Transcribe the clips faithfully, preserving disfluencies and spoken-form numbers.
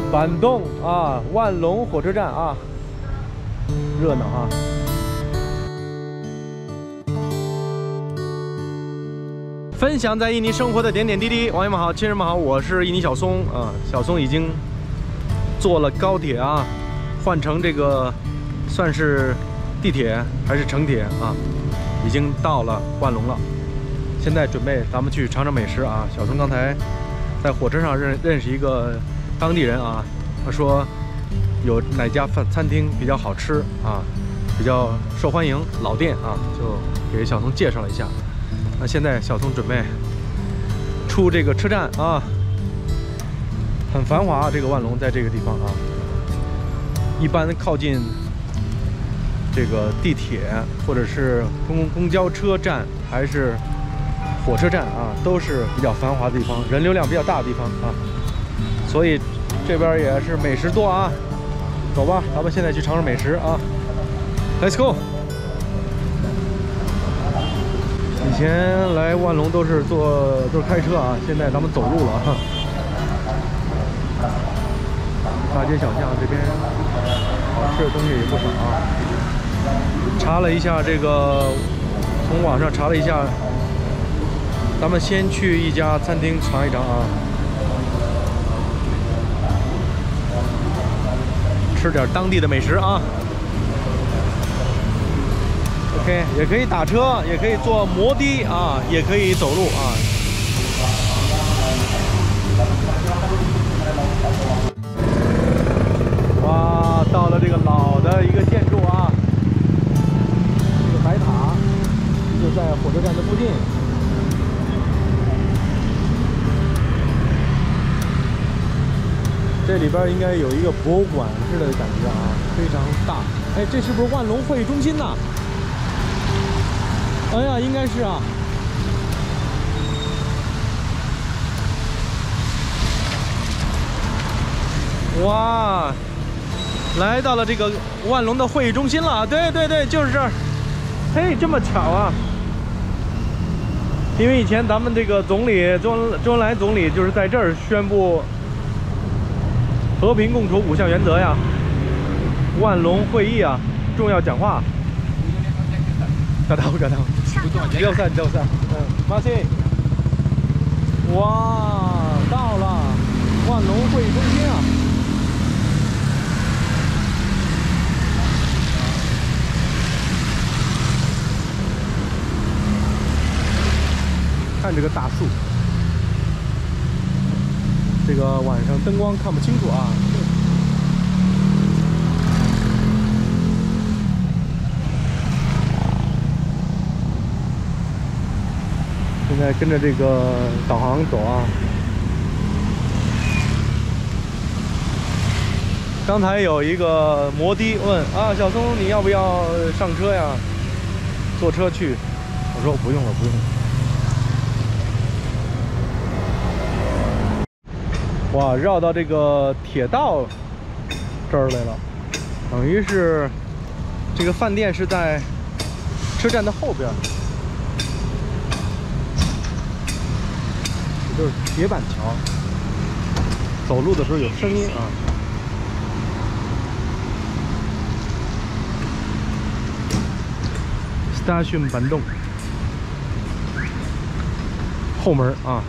板洞啊，万隆火车站啊，热闹啊！分享在印尼生活的点点滴滴，网友们好，亲人们好，我是印尼小松啊。小松已经坐了高铁啊，换成这个算是地铁还是城铁啊，已经到了万隆了。现在准备咱们去尝尝美食啊。小松刚才在火车上认认识一个当地人啊，他说有哪家饭餐厅比较好吃啊，比较受欢迎，老店啊，就给小松介绍了一下。那现在小松准备出这个车站啊，很繁华，这个万隆在这个地方啊，一般靠近这个地铁或者是公公交车站还是火车站啊，都是比较繁华的地方，人流量比较大的地方啊，所以这边也是美食多啊。走吧，咱们现在去尝尝美食啊 ，Let's go。以前来万隆都是坐都是开车啊，现在咱们走路了哈。大街小巷这边好吃的东西也不少啊。查了一下这个，从网上查了一下，咱们先去一家餐厅尝一尝啊，吃点当地的美食啊。OK， 也可以打车，也可以坐摩的啊，也可以走路啊。哇，到了这个老的一个建筑啊，这个白塔就在火车站的附近。这里边应该有一个博物馆似的感觉啊，非常大。哎，这是不是万隆会议中心呐？哎呀，应该是啊。哇，来到了这个万隆的会议中心了。对对对，就是这儿。嘿，这么巧啊！因为以前咱们这个总理周恩周恩来总理就是在这儿宣布和平共处五项原则呀，万隆会议啊，重要讲话。gak tahu gak tahu nggak usah nggak usah masih 哇，到了万隆会议中心啊，看这个大树，这个晚上灯光看不清楚啊。现在跟着这个导航走啊。刚才有一个摩的问啊，小松你要不要上车呀？坐车去？我说不用了，不用了。哇，绕到这个铁道这儿来了，等于是这个饭店是在车站的后边。就是铁板桥，走路的时候有声音啊。Station 板洞后门啊。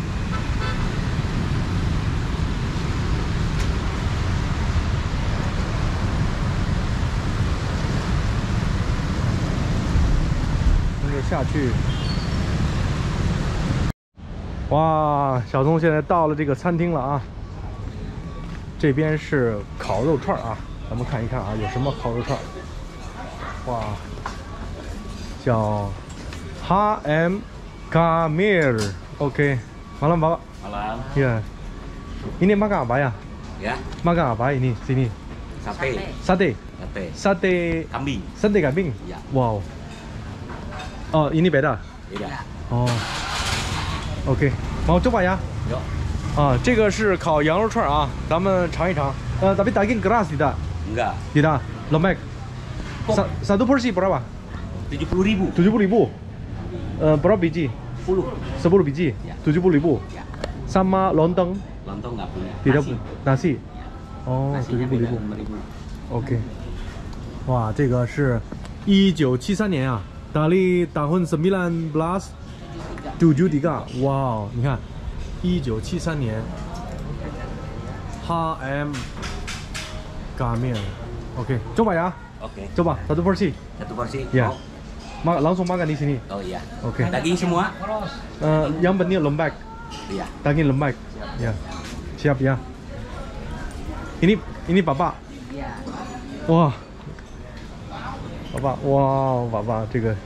跟着下去。哇，小松现在到了这个餐厅了啊！这边是烤肉串啊，咱们看一看啊，有什么烤肉串？哇，叫 H M Kamir。Oke, malam Bapak. Malam. Ya. Ini makan apa ya? Ya. Makan apa ini sini? Sate. Sate. Sate. Sate Kambing. Sate kambing. Ya. Wow. Oh, ini beda. Beda. Oh. OK， mau coba ya？ 有。 啊，这个是烤羊肉串啊，咱们尝一尝。呃 tapi daging keras tidak? Enggak. Tidak. Lembek. Sa satu porsi berapa? tujuh puluh ribu. tujuh puluh ribu. Uh, berapa biji? sepuluh. sepuluh biji. Ya. tujuh puluh ribu. Ya. Sama lontong? Lontong nggak punya. Tidak. Nasi. Nasi. 哦，对 Nasinya 对，不离 beda 不。 lima ribu. OK， 哇，这个是一九七三年啊，dari tahun sembilan belas tujuh tiga， 哇，你看，一九七三年 ，H M Gamen，OK， coba ya， Oke. coba satu porsi， Satu porsi. ya， Oh. mak langsung makan di sini， Oh iya. Oke. Daging semua? Uh, yang penting lembek， Iya. daging lembek， ya， siap ya。ini ini bapak， 哇，爸爸，哇，爸爸这个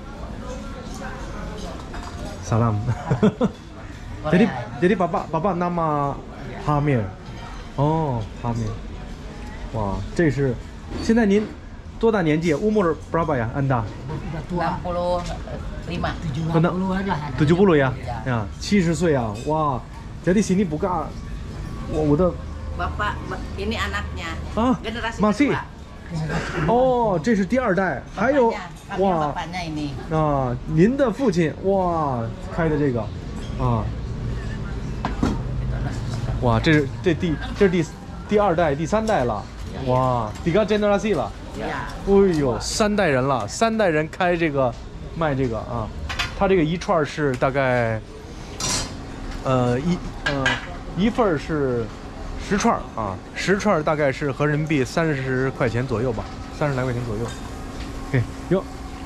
salam。jadi jadi bapak bapak nama Hamir， 哦，Hamir， 哇，这是现在您多大年纪？umur berapa ya Anda？ enam puluh lima. tujuh puluh ya， 呀，七十岁啊，哇，jadi sini buka， 我我的 Bapak ini anaknya. 啊 Generasi ，masih， kedua. 哦，这是第二代，还有 Bapaknya, 哇 bapaknya ini. 啊，您的父亲哇开的这个啊，哇，这是这第这是第第二代第三代了，哇，tiga generasi 了， Ya. 哎呦，三代人了，三代人开这个卖这个啊，它这个一串是大概呃一呃一份儿是十串儿啊，十串儿大概是合人民币三十块钱左右吧，三十来块钱左右。哎哟，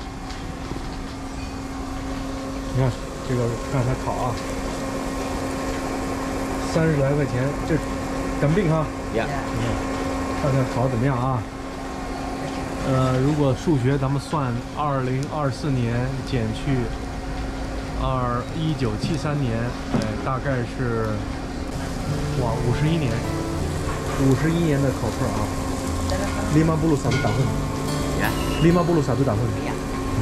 你看这个看它烤啊，三十来块钱，这等病哈。 Ya. 你看，看看烤怎么样啊？呃，如果数学咱们算二零二四年减去二一九七三年，哎，大概是哇五十一年，五十一年的烤串啊。lima puluh satu tahun， Ya. lima puluh satu tahun。 Ya.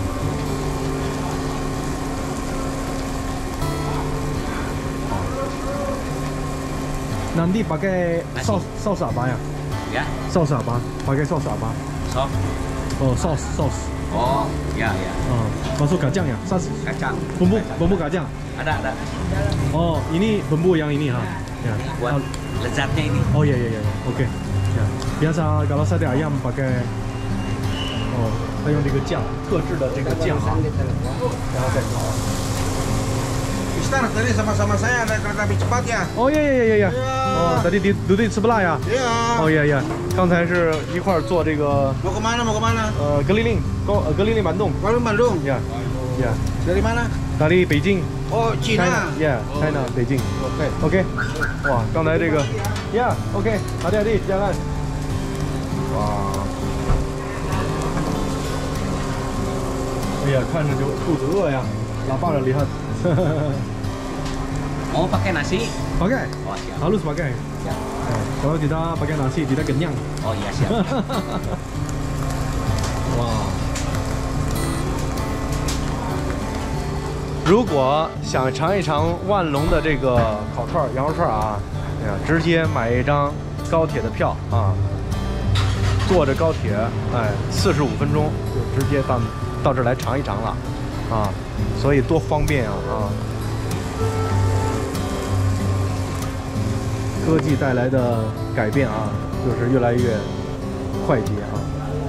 Nanti pakai saus saus apa ya? Ya. Saus apa? Pakai saus apa? Sop. Oh, saus saus. Oh, ya ya. Ah, masuk kacang ya? Saus Kacang. bumbu Kacang. bumbu kacang. Ada ada. Oh, ini bumbu yang ini ha. Ya. Buat lezatnya ini. Oh ya ya ya. Oke. Ya. Biasa kalau sate ayam pakai哦，他用这个酱，特制的这个酱啊，然后再烤。 Mister, tadi sama-sama saya ada kereta api cepat ya? Oh ya ya ya ya ya. Iya. Oh, tadi di duduk sebelah ya. Iya. Oh ya ya. 刚才是一块儿做这个 Mau kemana? Mau kemana? 呃格里令高呃格里令板洞。 Warung Bandung. Ya. Ya. Dari mana? dari 北京。 Oh, Cina. Yeah, China 北京。 Oke. OK。哇，刚才这个 Yeah, OK， 好的好的，加按。哇。哎呀，看着就肚子饿呀，lapar了 lihat。 Mau pakai nasi? Pakai. Oh siap. Harus pakai. Siap. Eh, kalau tidak pakai nasi tidak kenyang. Oh iya siap. 哇！如果想尝一尝万隆的这个烤串儿、羊肉串儿啊，哎呀，直接买一张高铁的票啊，坐着高铁，哎，四十五分钟就直接到到这儿来尝一尝了啊，所以多方便啊啊！科技带来的改变啊，就是越来越快捷啊。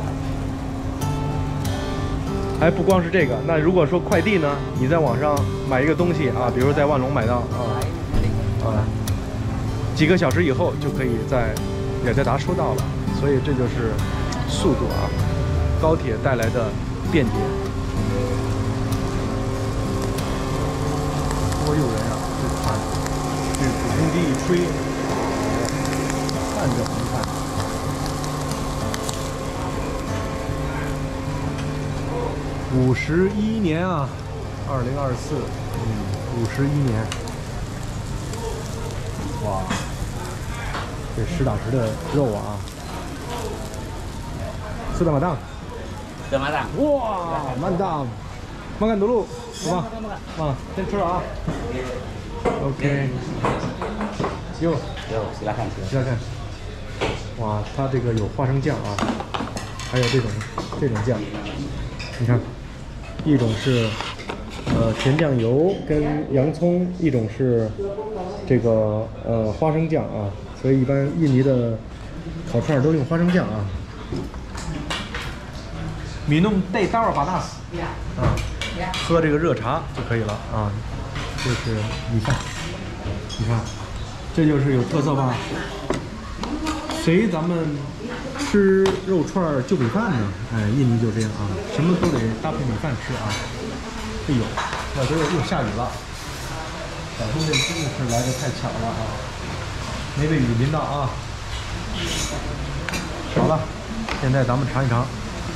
还不光是这个，那如果说快递呢，你在网上买一个东西啊，比如在万隆买到啊啊，几个小时以后就可以在雅加达收到了，所以这就是速度啊，高铁带来的便捷。多诱人啊！这看，这鼓风机一吹，看着红看。 五十一年啊，二零二四，嗯，五十一年，哇，这实打实的肉啊，四大马档， Sudah matang. 哇，慢档，makan dulu，好吧，啊，先吃啊 ，OK，哟， Yo, silakan silakan. 大家看，哇，它这个有花生酱啊，还有这种这种酱，你看。 一种是呃甜酱油跟洋葱，一种是这个呃花生酱啊，所以一般印尼的烤串都用花生酱啊。米弄带刀儿把那死啊，喝这个热茶就可以了啊。这是米饭，你看，这就是有特色吧？谁咱们吃肉串儿就米饭呢？哎，印尼就这样啊，什么都得搭配米饭吃啊。哎呦，那都又下雨了。小兄弟真的是来的太巧了啊，没被雨淋到啊。好了，现在咱们尝一尝。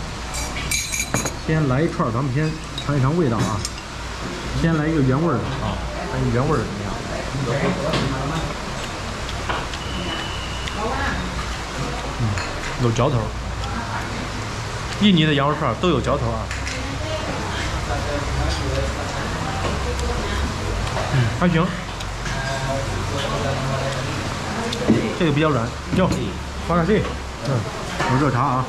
先来一串，咱们先尝一尝味道啊。先来一个原味的啊，看一原味的怎么样？嗯，有嚼头。印尼的羊肉串都有嚼头啊。嗯，还行。这个比较软，哟，花卡西，嗯，有热茶啊。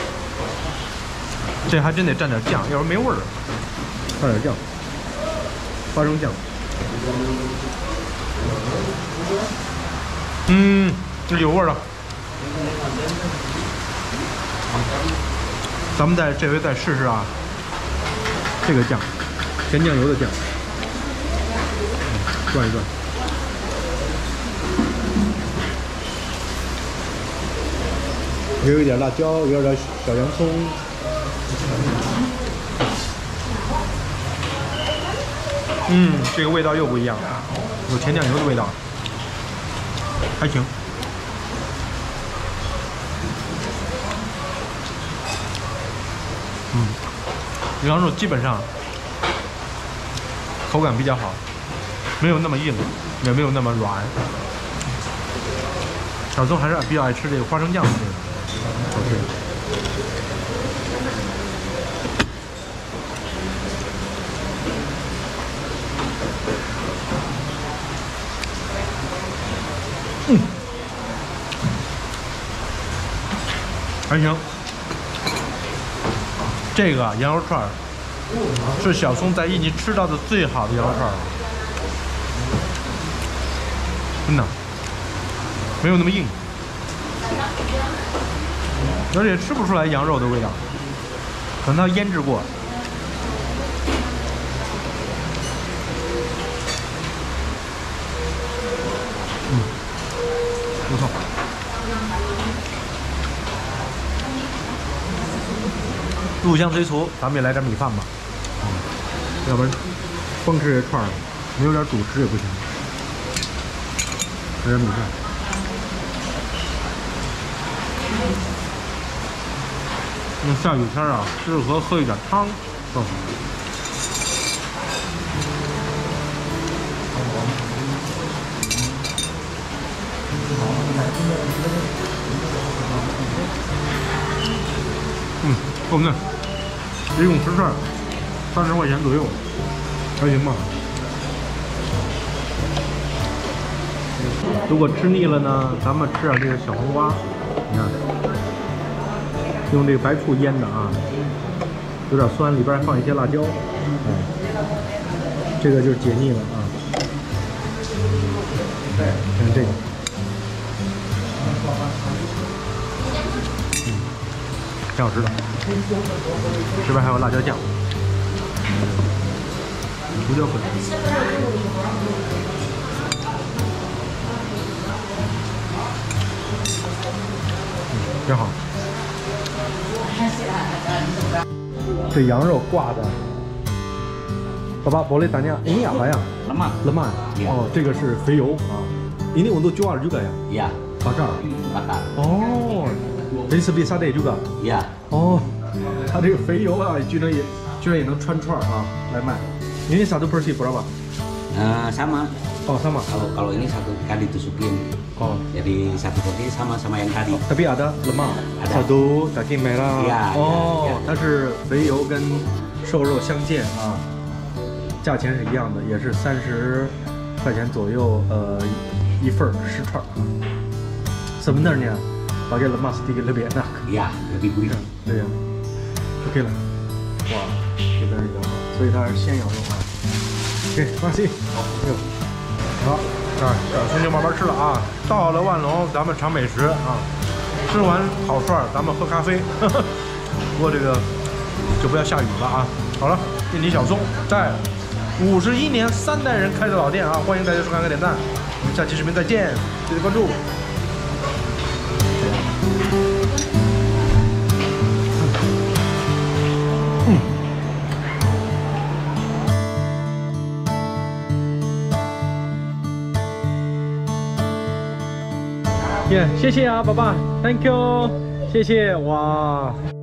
这还真得蘸点酱，要不然没味儿。蘸点酱，花生酱。嗯，这有味儿了。咱们再这回再试试啊，这个酱，甜酱油的酱，嗯、转一转。也有一点辣椒，有点小洋葱。嗯，这个味道又不一样了，有甜酱油的味道，还行。嗯，羊肉基本上口感比较好，没有那么硬，也没有那么软。小松还是比较爱吃这个花生酱的这个，好吃。嗯，还行。这个羊肉串是小松在印尼吃到的最好的羊肉串，真的没有那么硬，而且吃不出来羊肉的味道，可能它腌制过。嗯，不错。入乡随俗，咱们也来点米饭吧。嗯，要不然光吃这串儿，没有点主食也不行。来点米饭。那下雨天啊，适合喝一点汤更好。嗯，够嫩，一共十串，三十块钱左右，还行吧。如果吃腻了呢，咱们吃点这个小黄瓜，你看，用这个白醋腌的啊，有点酸，里边还放一些辣椒，哎，这个就是解腻了啊。看这个。挺好吃的，这边还有辣椒酱、胡椒粉，嗯，挺好。这羊肉挂的，爸爸boleh tanya ini apa ya? Lemak. Lemak. Oh, 这个是肥油啊。Ini untuk jual juga ya? Iya. Bakar. Bakar. Oh. Jadi seperti sate juga. Iya. 哦，它这个肥油啊，居然也居然也能穿串啊来卖。Ini satu porsi berapa? Uh, sama. Oh sama. Kalau kalau ini satu kali ditusukin. Oh. Jadi satu porsi sama sama yang tadi. Tapi ada lemak. Ada. Satu daging merah. Iya. 哦，它是肥油跟瘦肉相间啊，价钱是一样的，也是三十块钱左右，呃，一份十串啊。Sebenarnya pakai lemak sedikit lebih enak. Iya, lebih gurih. 对呀 ，OK 了。哇，这边有，所以它是鲜羊肉啊。OK， 放心。好，好，啊，小兄弟慢慢吃了啊。到了万隆，咱们尝美食啊。 吃完烤串儿，咱们喝咖啡。不过这个就不要下雨了啊。好了，印尼小松在五十一年三代人开的老店啊，欢迎大家收看和点赞。我们下期视频再见，记得关注。耶， yeah, 谢谢啊，爸爸 ，Thank you， 谢谢，哇。